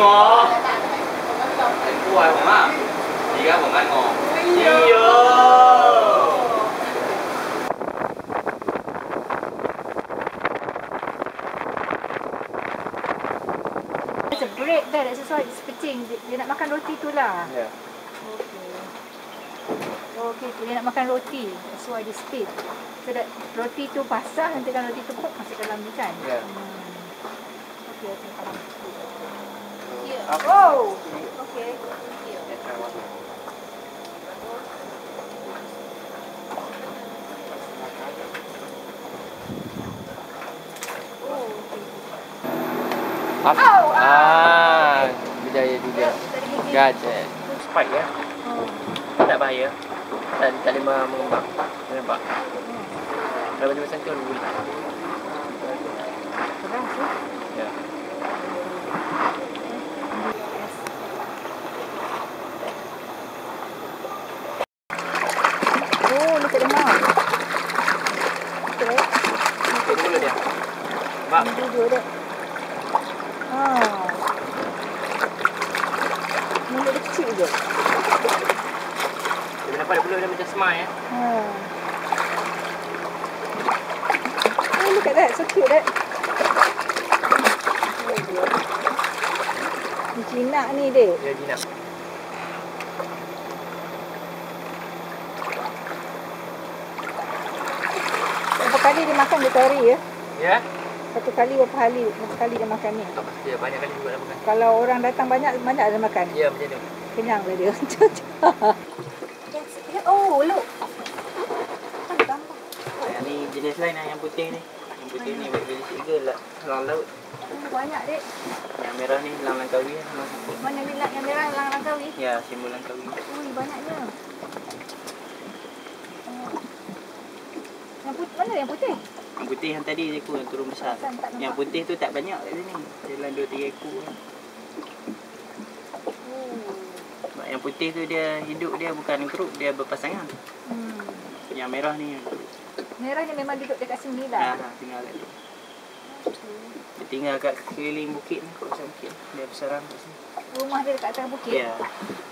ngon. Anh cua không ạ? Đi ra bằng ăn ngon. Iya. It's a break dah, that's why it's kecing. Dia nak makan roti tu lah. Ya. Okay, dia nak makan roti. That's why dia spit. So that roti tu basah, nanti kan roti tu masuk dalam ni kan? Ya. Okay, faham. Yeah. Oh! Okay. Berjaya juga. Gadget. Spike ya. Tak bahaya. Dan tak boleh mengembang. Nampak? Kalau macam sentuh boleh. Keras tu. Ya. Oh, ni tak lemah. Okay. Ini dulu dia. Mak. Ini dulu dia. Mulut dia kecil je. Dia nampak dia mulut dia macam semai ya. Oh, look at that. So cute that. Ni jinak ni, Dek. Ya, jinak. Berapa kali dia makan dia hari ya? Ya? Satu kali berapa kali dia makan ni? Ya, banyak kali juga dah makan. Kalau orang datang banyak dia makan? Ya, macam tu. Kenyang lah dia. Oh, look. Yang ni jenis lain lah, yang putih ni. Yang putih ni beli tiga lah. Lang laut. Banyak, Dek. Yang merah ni lang langkawi. Mana ni yang merah lang langkawi? Ya, simbol langkawi. Ui, banyaknya. Yang putih, mana yang putih? Yang putih yang tadi ekor yang turun besar. Yang putih tu tak banyak kat sini. Dalam 2-3 ekor. Yang putih tu dia hidup dia bukan grup, dia berpasangan. Yang merah ni yang grup. Merah ni memang duduk dekat sini lah. Tinggal kat sini. Dia tinggal kat keliling bukit ni, kawasan bukit. Dia bersarang kat sini. Rumah dia dekat atas bukit? Ya.